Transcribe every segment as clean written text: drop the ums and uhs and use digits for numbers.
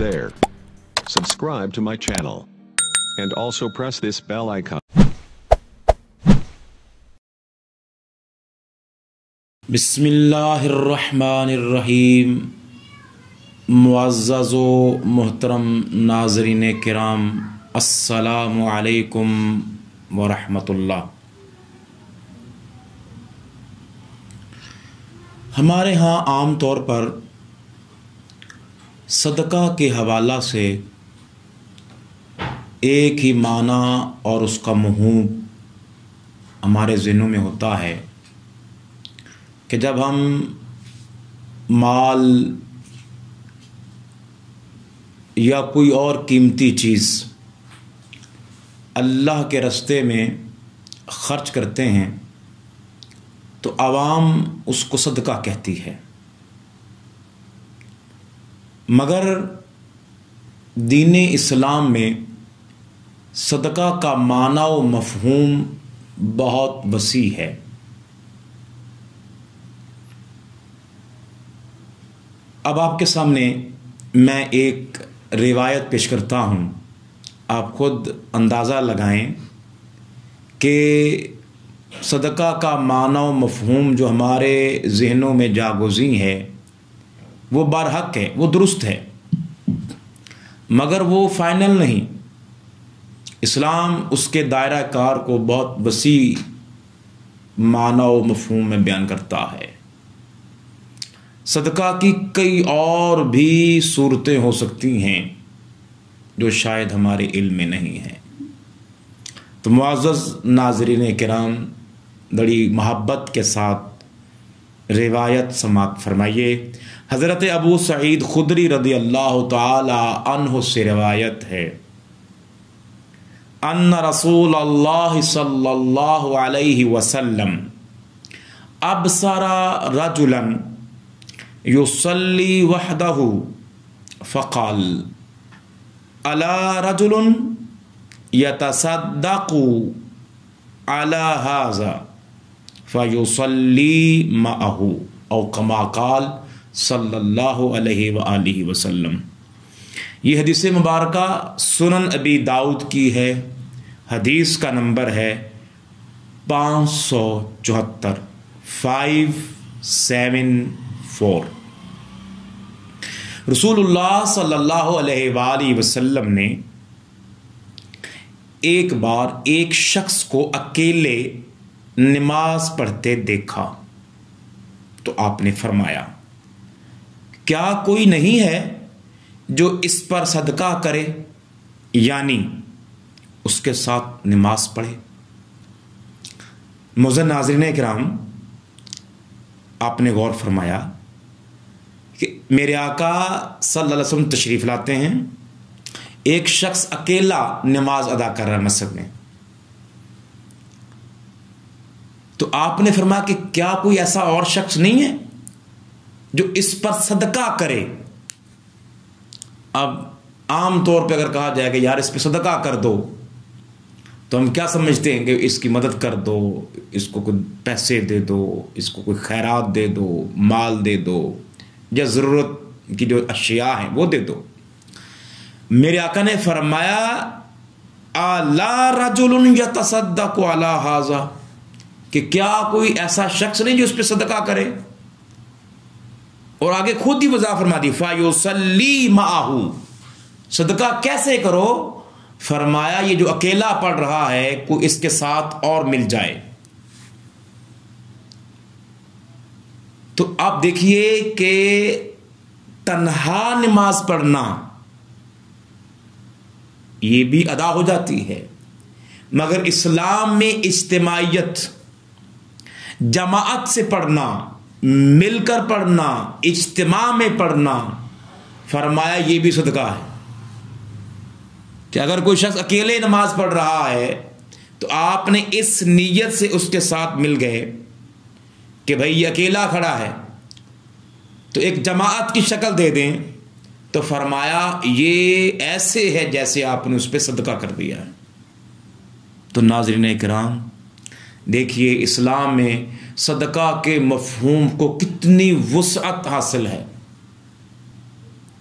there. Subscribe to my channel. And also press this bell icon. बिस्मिल्लाहिर्रहमानिर्रहीम। मुअज़्ज़ज़ो मोहतरम नाज़रीन किराम, अस्सलामु अलैकुम वरहमतुल्लाह। हमारे यहाँ आम तौर पर सदका के हवाला से एक ही माना और उसका मफ़हूम हमारे ज़हनों में होता है कि जब हम माल या कोई और कीमती चीज़ अल्लाह के रास्ते में ख़र्च करते हैं तो आवाम उसको सदका कहती है, मगर दीन इस्लाम में सदका का माना व मफ़हूम बहुत वसी है। अब आपके सामने मैं एक रिवायत पेश करता हूँ, आप खुद अंदाज़ा लगाएं कि सदका का माना व मफ़हूम जो हमारे ज़हनों में जागुज़ी है वो बरहक है, वो दुरुस्त है, मगर वो फ़ाइनल नहीं। इस्लाम उसके दायरा कार को बहुत वसी माना व मफ़हूम में बयान करता है। सदका की कई और भी सूरतें हो सकती हैं जो शायद हमारे इल्म में नहीं हैं। तो मुअज़्ज़ज़ नाज़रीन किराम, बड़ी मोहब्बत के साथ रिवायत समाअत फरमाइए। हज़रत अबू सईद खुदरी रज़ी अल्लाह तआला अन्हु से रिवायत है, अन्ना रसूलल्लाह सल्लल्लाहु अलैहि वसल्लम अबसरा रजुलन युसल्ली वहदहु फ़क़ाल अला रजुलन यतसद्दक़ु अला हाज़ा फ़युसल्ली मअहु औ कमा क़ाल सल्लल्लाहु अलैहि व आलिहि वसल्लम। ये हदीस मुबारका सुनन अबी दाऊद की है। हदीस का नंबर है 574 574। रसूलुल्लाह सल्लल्लाहु अलैहि वसल्लम ने एक बार एक शख्स को अकेले नमाज पढ़ते देखा तो आपने फरमाया, क्या कोई नहीं है जो इस पर सदका करे, यानी उसके साथ नमाज पढ़े। मुअज़्ज़ज़ नाज़रीन किराम, आपने गौर फरमाया कि मेरे आका सल्लल्लाहु अलैहि वसल्लम तशरीफ़ लाते हैं, एक शख्स अकेला नमाज अदा कर रहा है मस्जिद में, तो आपने फरमाया कि क्या कोई ऐसा और शख्स नहीं है जो इस पर सदका करे। अब आम तौर पे अगर कहा जाए कि यार इस पर सदका कर दो, तो हम क्या समझते हैं कि इसकी मदद कर दो, इसको कोई पैसे दे दो, इसको कोई खैरात दे दो, माल दे दो, या ज़रूरत की जो अशिया हैं वो दे दो। मेरे आका ने फरमाया अला रजुलन यतसद्दक़ु अला हाज़ा, कि क्या कोई ऐसा शख्स नहीं जो उस पर सदका करे। और आगे खुद ही वज़ाह फरमा दी, फ़युसल्ली मअहु, सदका कैसे करो। फरमाया ये जो अकेला पढ़ रहा है कोई इसके साथ और मिल जाए। तो आप देखिए कि तन्हा नमाज पढ़ना ये भी अदा हो जाती है, मगर इस्लाम में इज्तिमाइयत, जमाअत से पढ़ना, मिलकर पढ़ना, इज्तिमा में पढ़ना, फरमाया ये भी सदका है। कि अगर कोई शख्स अकेले नमाज पढ़ रहा है तो आपने इस नीयत से उसके साथ मिल गए कि भाई ये अकेला खड़ा है तो एक जमाअत की शक्ल दे दें, तो फरमाया ये ऐसे है जैसे आपने उस पर सदका कर दिया है। तो नाज़रीन किराम, देखिए इस्लाम में सदका के मफ़हूम को कितनी वुसअत हासिल है।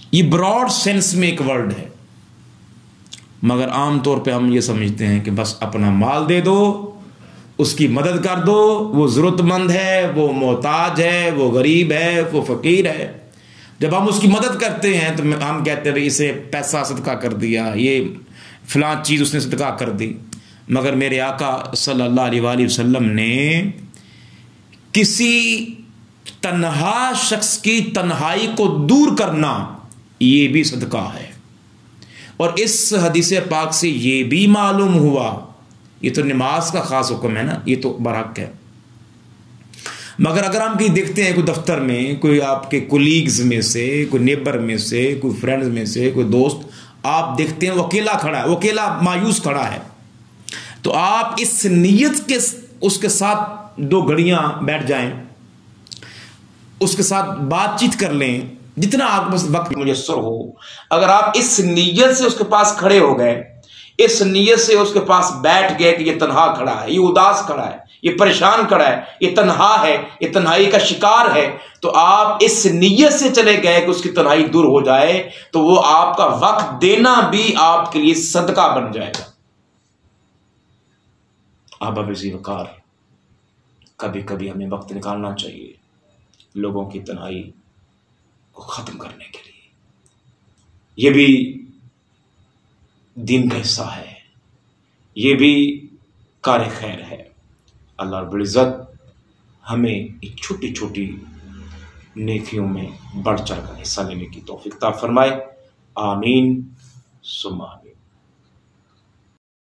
ये ब्रॉड सेंस में एक वर्ड है, मगर आमतौर पे हम ये समझते हैं कि बस अपना माल दे दो, उसकी मदद कर दो, वो ज़रूरतमंद है, वो मोहताज है, वो गरीब है, वो फ़कीर है। जब हम उसकी मदद करते हैं तो हम कहते हैं इसे पैसा सदका कर दिया, ये फ़लाँ चीज़ उसने सदका कर दी। मगर मेरे आका सल्लल्लाहु अलैहि वसल्लम ने किसी तन्हा शख्स की तन्हाई को दूर करना ये भी सदका है। और इस हदीस पाक से ये भी मालूम हुआ, ये तो नमाज का ख़ास हुक्म है ना, ये तो बरहक है। मगर अगर हम कहीं देखते हैं कोई दफ्तर में, कोई आपके कोलीग्स में से, कोई नेबर में से, कोई फ्रेंड्स में से कोई दोस्त आप देखते हैं वो अकेला खड़ा है, वो अकेला मायूस खड़ा है, तो आप इस नीयत के उसके साथ 2 घड़ियां बैठ जाएं, उसके साथ बातचीत कर लें, जितना आपके पास वक्त मुयस्सर हो। अगर आप इस नीयत से उसके पास खड़े हो गए, इस नीयत से उसके पास बैठ गए कि ये तन्हा खड़ा है, ये उदास खड़ा है, ये परेशान खड़ा है, ये तन्हा है, ये तन्हाई का शिकार है, तो आप इस नीयत से चले गए कि उसकी तन्हाई दूर हो जाए, तो वो आपका वक्त देना भी आपके लिए सदका बन जाएगा। अब वकार कभी कभी हमें वक्त निकालना चाहिए लोगों की तन्हाई को ख़त्म करने के लिए। ये भी दीन का हिस्सा है, ये भी कार खैर है। अल्लाह रब्बुल इज़्ज़त हमें एक छोटी छोटी नेकियों में बढ़ चढ़ कर हिस्सा लेने की तौफीक अता फरमाए। आमीन सुम्मा आमीन।